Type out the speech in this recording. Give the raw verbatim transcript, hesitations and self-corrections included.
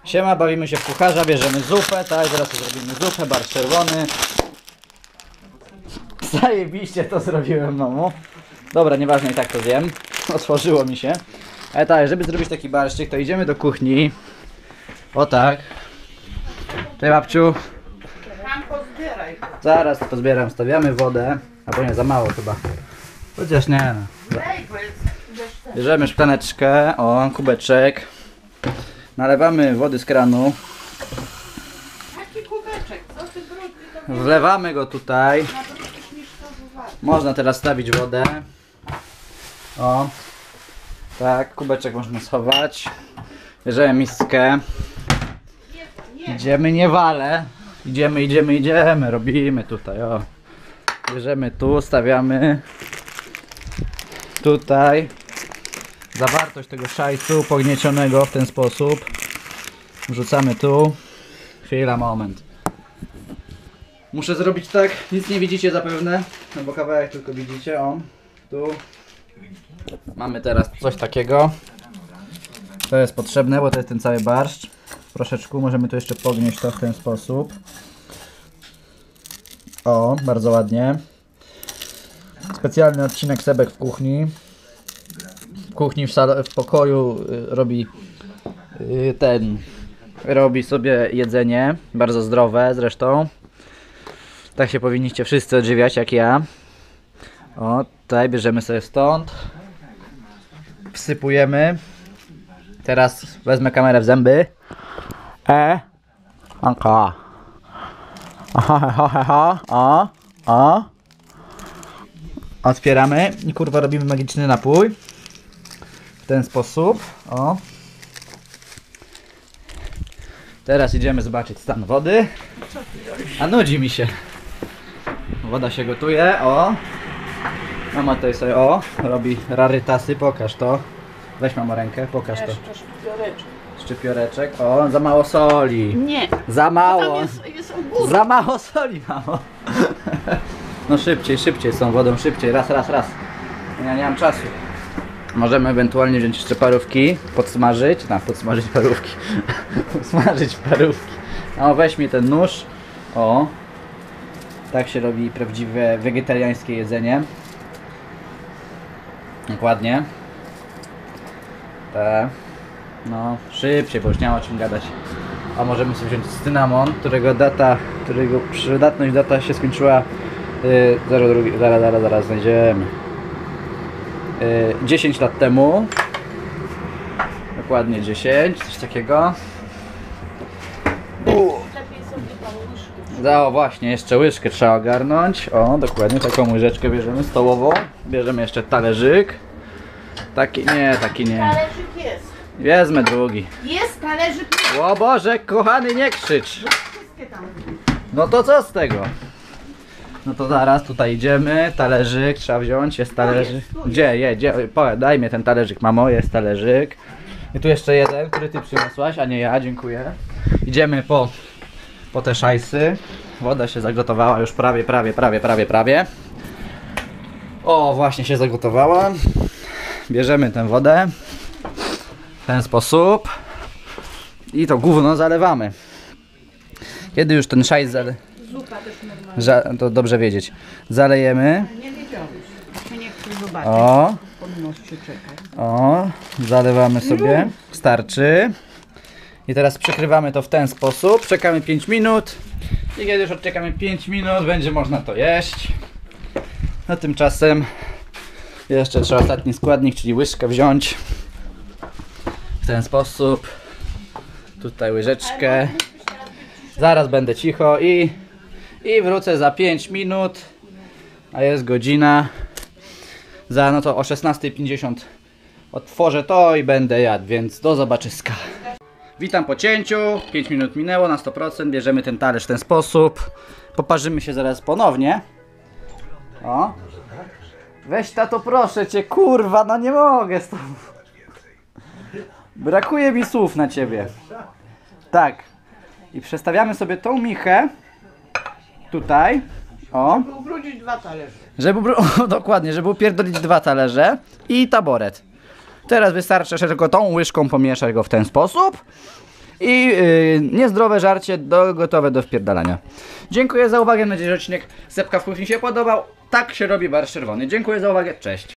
Siema, bawimy się w kucharza, bierzemy zupę, tak, zaraz zrobimy zupę, barszcz czerwony. Zajebiście to zrobiłem, mamo. Dobra, nieważne, i tak to zjem. Otworzyło mi się. Ale tak, żeby zrobić taki barszczyk, to idziemy do kuchni. O tak. Cześć, babciu. Zaraz to pozbieram, stawiamy wodę. A bo nie, za mało chyba. Chociaż nie. Bierzemy szklaneczkę, o, kubeczek. Nalewamy wody z kranu. Jaki kubeczek? Co ty brudny? Wlewamy go tutaj. Można teraz stawić wodę. O. Tak, kubeczek można schować. Bierzemy miskę. Idziemy, nie wale. Idziemy, idziemy, idziemy. Robimy tutaj, o. Bierzemy tu, stawiamy. Tutaj. Zawartość tego szajsu pogniecionego w ten sposób. Wrzucamy tu. Chwila, moment. Muszę zrobić tak, nic nie widzicie zapewne, no bo kawałek tylko widzicie, o. Tu. Mamy teraz coś takiego. To jest potrzebne, bo to jest ten cały barszcz. Troszeczkę możemy tu jeszcze pognieść to w ten sposób. O, bardzo ładnie. Specjalny odcinek Sebek w kuchni. W kuchni, w, w pokoju y, robi y, ten, robi sobie jedzenie, bardzo zdrowe zresztą. Tak się powinniście wszyscy odżywiać jak ja. O, tutaj bierzemy sobie stąd. Wsypujemy. Teraz wezmę kamerę w zęby. E, anka. Aha, aha, aha, o, o. Otwieramy i kurwa robimy magiczny napój. W ten sposób, o. Teraz idziemy zobaczyć stan wody. A nudzi mi się. Woda się gotuje, o. Mama tutaj sobie, o, robi rarytasy, pokaż to. Weź mamo rękę, pokaż to. Szczypioreczek. Szczypioreczek, o, za mało soli. Nie. Za mało. Jest, jest ogórek. Za mało soli, mamo. No szybciej, szybciej z tą wodą, szybciej, raz, raz, raz. Ja nie mam czasu. Możemy ewentualnie wziąć jeszcze parówki, podsmażyć, no podsmażyć parówki, podsmażyć parówki. No weź mi ten nóż, o. Tak się robi prawdziwe wegetariańskie jedzenie. Dokładnie. Tak. No szybciej, bo już nie ma o czym gadać. A możemy sobie wziąć cynamon, którego data, którego przydatność data się skończyła. Yy, zaraz, drugi, zaraz, zaraz, zaraz znajdziemy. Yy, dziesięć lat temu. Dokładnie dziesięć, coś takiego. Lepiej sobie tam łyżki. No właśnie, jeszcze łyżkę trzeba ogarnąć. O, dokładnie taką łyżeczkę bierzemy stołową. Bierzemy jeszcze talerzyk. Taki, nie, taki nie. Talerzyk jest. Wezmę drugi. Jest talerzyk. O Boże, kochany, nie krzycz. Wszystkie tam. No to co z tego? No to zaraz tutaj idziemy, talerzyk trzeba wziąć, jest talerzyk. jest, tu jest. Gdzie, je, gdzie? Po, daj mi ten talerzyk, mamo, jest talerzyk. I tu jeszcze jeden, który ty przyniosłaś, a nie ja, dziękuję. Idziemy po, po te szajsy. Woda się zagotowała już prawie, prawie, prawie, prawie, prawie. O, właśnie się zagotowała. Bierzemy tę wodę w ten sposób i to gówno zalewamy. Kiedy już ten szajs zale... Zupa też normalna. to dobrze wiedzieć. Zalejemy. Nie wiedziałeś. Się nie chcę zobaczyć. O, Pod nos się czeka. o, zalewamy sobie. Starczy. I teraz przykrywamy to w ten sposób. Czekamy pięć minut. I kiedy już odczekamy pięć minut, będzie można to jeść. No tymczasem jeszcze trzeba ostatni składnik, czyli łyżkę wziąć. W ten sposób. Tutaj łyżeczkę. Zaraz będę cicho i, i wrócę za pięć minut. A jest godzina. Za no to o szesnastej pięćdziesiąt otworzę to i będę jadł, więc do zobaczyska. Witam po cięciu. pięć minut minęło na sto procent. Bierzemy ten talerz w ten sposób. Poparzymy się zaraz ponownie. O. Weź tato, proszę cię, kurwa, no nie mogę z tobą. Brakuje mi słów na ciebie. Tak. I przestawiamy sobie tą michę tutaj. O. Żeby ubrudzić dwa talerze. Żeby, o, dokładnie, żeby upierdolić dwa talerze i taboret. Teraz wystarczy tylko tą łyżką pomieszać go w ten sposób i yy, niezdrowe żarcie do, gotowe do wpierdalania. Dziękuję za uwagę, mam nadzieję, że odcinek Sepka w kuchni się podobał. Tak się robi barszcz czerwony. Dziękuję za uwagę, cześć.